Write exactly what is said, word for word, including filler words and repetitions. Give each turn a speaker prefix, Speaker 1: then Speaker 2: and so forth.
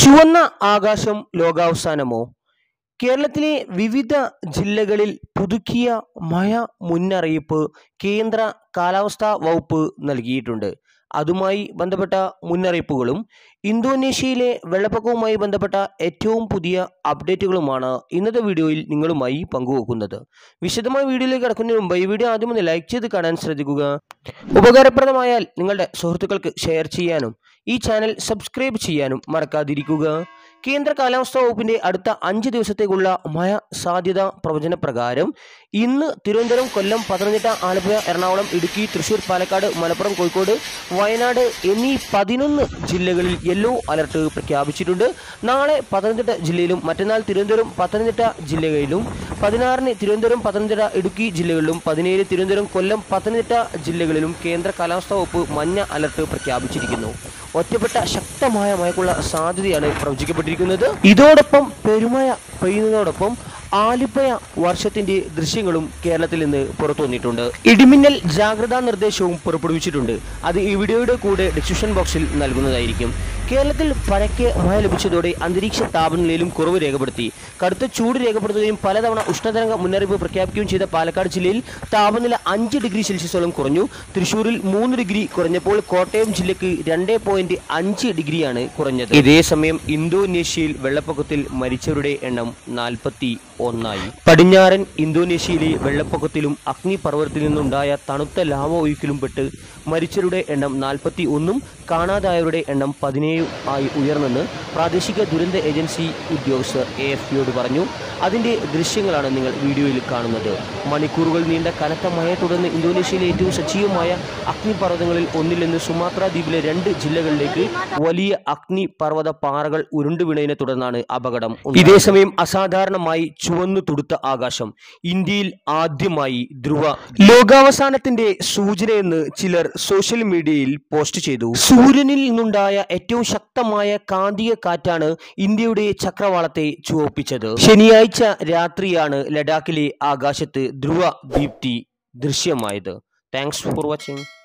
Speaker 1: ചുവന്ന ആകാശം ലോകാവസാനമോ? കേരളത്തിലെ വിവിധ ജില്ലകളിൽ പുതുക്കിയ മഴ മുന്നറിയിപ്പ് കേന്ദ്ര കാലാവസ്ഥാ വകുപ്പ് നൽകിയിട്ടുണ്ട്. അതുമായി ബന്ധപ്പെട്ട മുന്നറിയിപ്പുകളും ഇന്തോനേഷ്യയിലെ വെള്ളപ്പൊക്കവുമായി ബന്ധപ്പെട്ട ഏറ്റവും പുതിയ അപ്ഡേറ്റുകളുമാണ് ഇന്നത്തെ വീഡിയോയിൽ നിങ്ങളുമായി പങ്കുവെക്കുന്നത്. വിശദമായ വീഡിയോയിലേക്ക് കടക്കുന്നതിന് മുമ്പ് ഈ വീഡിയോ ആദ്യം ഒന്ന് ലൈക്ക് ചെയ്ത് കാണാൻ ശ്രദ്ധിക്കുക. ഉപകാരപ്രദമായാൽ നിങ്ങളുടെ സുഹൃത്തുക്കൾക്ക് ഷെയർ ചെയ്യാനും ഈ ചാനൽ സബ്സ്ക്രൈബ് ചെയ്യാനും മറക്കാതിരിക്കുക. കേന്ദ്ര കാലാവസ്ഥാ വകുപ്പിന്റെ അടുത്ത അഞ്ച് ദിവസത്തേക്കുള്ള മഴ സാധ്യത പ്രവചന പ്രകാരം ഇന്ന് തിരുവനന്തപുരം, കൊല്ലം, പത്തനംതിട്ട, ആലപ്പുഴ, എറണാകുളം, ഇടുക്കി, തൃശൂർ, പാലക്കാട്, മലപ്പുറം, കോഴിക്കോട്, വയനാട് എന്നീ പതിനൊന്ന് ജില്ലകളിൽ യെല്ലോ അലർട്ട് പ്രഖ്യാപിച്ചിട്ടുണ്ട്. നാളെ പത്തനംതിട്ട ജില്ലയിലും മറ്റന്നാൾ തിരുവനന്തപുരം, പത്തനംതിട്ട ജില്ലകളിലും, പതിനാറിന് തിരുവനന്തപുരം, പത്തനംതിട്ട, ഇടുക്കി ജില്ലകളിലും, പതിനേഴ് തിരുവനന്തപുരം, കൊല്ലം, പത്തനംതിട്ട ജില്ലകളിലും കേന്ദ്ര കാലാവസ്ഥാ വകുപ്പ് മഞ്ഞ അലർട്ട് പ്രഖ്യാപിച്ചിരിക്കുന്നു. ഒറ്റപ്പെട്ട ശക്തമായ മഴയ്ക്കുള്ള സാധ്യതയാണ് പ്രവചിക്കപ്പെട്ടിരിക്കുന്നത്. ഇതോടൊപ്പം പെരുമഴ പെയ്യുന്നതോടൊപ്പം ആലിപ്പഴ വർഷത്തിന്റെ ദൃശ്യങ്ങളും കേരളത്തിൽ നിന്ന് പുറത്തു വന്നിട്ടുണ്ട്. ഇടിമിന്നൽ ജാഗ്രതാ നിർദ്ദേശവും പുറപ്പെടുവിച്ചിട്ടുണ്ട്. അത് ഈ വീഡിയോയുടെ കൂടെ ഡിസ്ക്രിപ്ഷൻ ബോക്സിൽ നൽകുന്നതായിരിക്കും. കേരളത്തിൽ പരക്കെ മഴ ലഭിച്ചതോടെ അന്തരീക്ഷ താപനിലയിലും കുറവ് രേഖപ്പെടുത്തി. കടുത്ത ചൂട് രേഖപ്പെടുത്തുകയും പലതവണ ഉഷ്ണതരംഗ മുന്നറിയിപ്പ് പ്രഖ്യാപിക്കുകയും ചെയ്ത പാലക്കാട് ജില്ലയിൽ താപനില അഞ്ച് ഡിഗ്രി സെൽഷ്യസോളം കുറഞ്ഞു. തൃശൂരിൽ മൂന്ന് ഡിഗ്രി കുറഞ്ഞപ്പോൾ കോട്ടയം ജില്ലയ്ക്ക് രണ്ട് പോയിന്റ് അഞ്ച് ഡിഗ്രിയാണ് കുറഞ്ഞത്. ഇതേസമയം ഇന്തോനേഷ്യയിൽ വെള്ളപ്പൊക്കത്തിൽ മരിച്ചവരുടെ എണ്ണം നാൽപ്പത്തി ഒന്നായി. പടിഞ്ഞാറൻ ഇന്തോനേഷ്യയിലെ വെള്ളപ്പൊക്കത്തിലും അഗ്നിപർവ്വതത്തിൽ നിന്നുണ്ടായ തണുത്ത ലാവ ഒഴുക്കിലും പെട്ട് മരിച്ചവരുടെ എണ്ണം നാൽപ്പത്തി ഒന്നും കാണാതായവരുടെ എണ്ണം പതിനേഴ് ആയി ഉയർന്നെന്ന് പ്രാദേശിക ദുരന്ത ഏജൻസി ഉദ്യോഗസ്ഥർ എ എഫ് പിയോട് പറഞ്ഞു. അതിന്റെ ദൃശ്യങ്ങളാണ് നിങ്ങൾ വീഡിയോയിൽ കാണുന്നത്. മണിക്കൂറുകൾ നീണ്ട കനത്ത മഴയെ തുടർന്ന് ഇന്തോനേഷ്യയിലെ ഏറ്റവും സജീവമായ അഗ്നിപർവ്വതങ്ങളിൽ ഒന്നിൽ നിന്ന് സുമാത്ര ദ്വീപിലെ രണ്ട് ജില്ലകളിലേക്ക് വലിയ അഗ്നിപർവ്വത പാറകൾ ഉരുണ്ടുവീണതിനെ തുടർന്നാണ് അപകടം. ഇതേസമയം അസാധാരണമായി ചുവന്നു തുടുത്ത ആകാശം. ഇന്ത്യയിൽ ആദ്യമായി ധ്രുവ ലോകാവസാനത്തിന്റെ സൂചനയെന്ന് ചിലർ സോഷ്യൽ മീഡിയയിൽ പോസ്റ്റ് ചെയ്തു. സൂര്യനിൽ നിന്നുണ്ടായ ഏറ്റവും ശക്തമായ കാന്തിക കാറ്റാണ് ഇന്ത്യയുടെ ചക്രവാളത്തെ ചുവപ്പിച്ചത്. ശനിയാഴ്ച രാത്രിയാണ് ലഡാക്കിലെ ആകാശത്ത് ധ്രുവ ദീപ്തി ദൃശ്യമായത്. Thanks for watching.